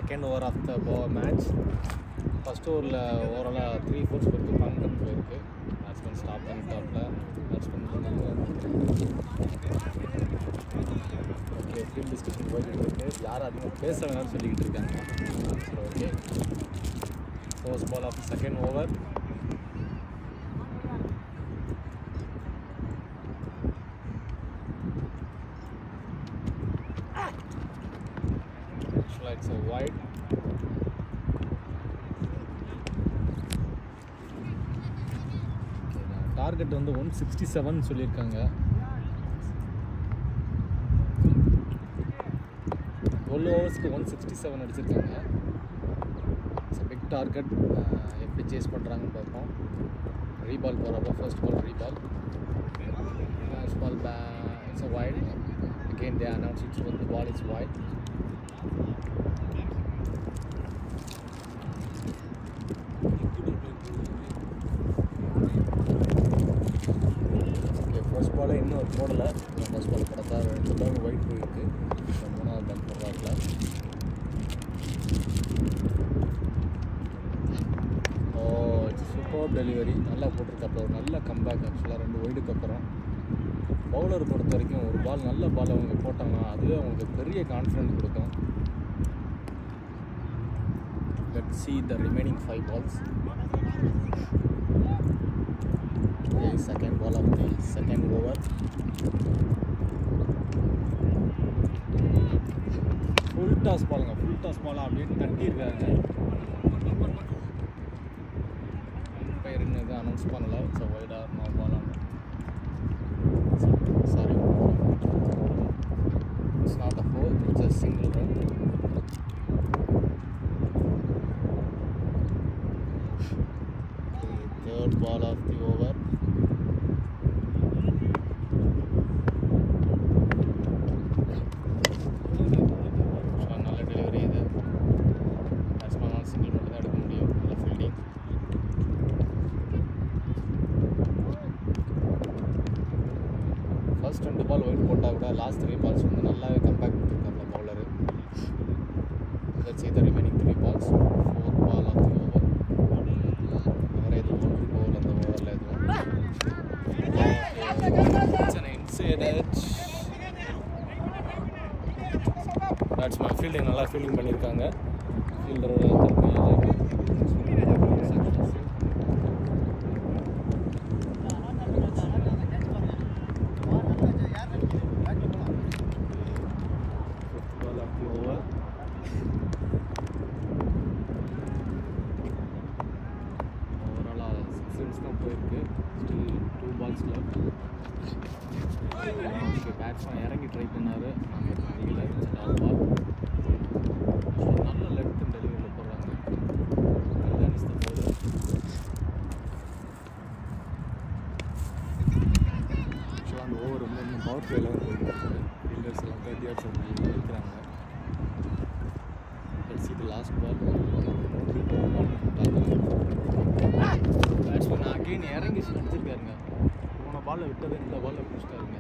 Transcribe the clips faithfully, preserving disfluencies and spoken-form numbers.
Second over of the போ match. First ஓவரில் ஓவராலாக த்ரீ ஃபோர்ஸ் கொடுத்து பன்னெண்டு ரன் போயிருக்கு. பேட்ஸ்மேன் ஸ்டாப் பண்ணிட்டாப்பில் பேட்ஸ்மேன் ஓகே ஃபீல்ட் டிஸ்கஷன் போயிட்டு இருக்கு. யாரும் அதிகமாக பேச வேணாம்னு சொல்லிக்கிட்டு இருக்காங்க. சரி okay first ball of second over. It's a wide. Target வந்து ஒன் சிக்ஸ்டி செவன் சொல்லியிருக்காங்க. டுவெல் ஓவர்ஸ்க்கு ஒன் சிக்ஸ்டி செவன் அடிச்சிருக்காங்க. It's big target. எப்படி சேஸ் பண்ணுறாங்கன்னு பார்ப்போம். ரீபால் போகிறப்போ first ball reball first ball பே it's a wide. Again they announce it's when the ball is wide. ஃபர்ஸ்ட் பால் இன்னும் போடலை. ஃபர்ஸ்ட் பால் போடத்தா ரெண்டு பால் ஒயிட் போயிருக்கு. மூணாவது பால் போடுறாப்புல. Oh it's super delivery. நல்லா போட்டிருக்காப்புல. ஒரு நல்ல கம்பேக் ஆக்சுவலாக ரெண்டு ஒயிடுக்கு அப்புறம். பவுலர் பொறுத்த வரைக்கும் ஒரு பால் நல்ல பால் அவங்க போட்டாங்கன்னா அதுவே அவங்களுக்கு பெரிய கான்ஃபிடென்ட் கொடுக்கும். Let's see the remaining five balls. Okay, second ball of the second over. Full toss பாருங்க. full toss பால் அப்படியே தட்டியிருக்காங்க. அம்பையர் இன்னும் அனௌன்ஸ் பண்ணல. So wide or no ball on. Sorry it's not a four. It's a single run. Third ball of the over. நல்ல delivery இது. பேட்ஸ்மேனால் single மட்டும் தான் எடுக்க முடியும். நல்ல ஃபீல்டிங். ஃபர்ஸ்ட் ரெண்டு பால் ஒயிட் போட்டால் கூட லாஸ்ட் த்ரீ பால்ஸ் வந்து நல்லாவே கம்பேக் கொடுத்துருக்காங்க bowler. Let's see the remaining three balls. Fourth ball of the over. வேறு எதுவும் ஒன்று போகல அந்த ஓவரில் எதுவும். It's an inside edge. Batsman fielding நல்லா ஃபீல்டிங் பண்ணியிருக்காங்க. ஃபீல்டரோட போயிருக்கு. Still two balls left. Batsman இறங்கி ட்ரை பண்ணார். இல்லை டால் பால். நல்ல லெஃப்ட் டெலிவரியில் போடுறாங்க. Kalyan is the bowler. ஆக்சுவலாக அந்த ஓவர் வந்து இன்னும் பவர் பிளேயில் வந்து போயிருக்கு. ஃபீல்டர்ஸ் எல்லாம் தேர்ட்டி ஆர்ஸ் இருக்கிறாங்க. Let's see the last ball. பேட்ஸ்மேன் அகெயின் இறங்கி அடிச்சிருக்காருங்க. போன பாலில் விட்டது இந்த பாலில் பிடிச்சிட்டாருங்க.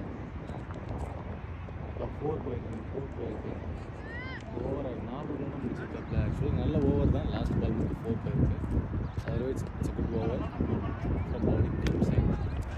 இப்போ ஃபோர் போயிருக்கு. ஃபோர் போயிருக்கு. ஓவராக நாலு ரன் முடிச்சிருக்காப்புல. ஆக்சுவலி நல்ல ஓவர் தான். லாஸ்ட் பால் மட்டும் ஃபோர் போயிருக்கு. Otherwise it's a good over from bowling team side.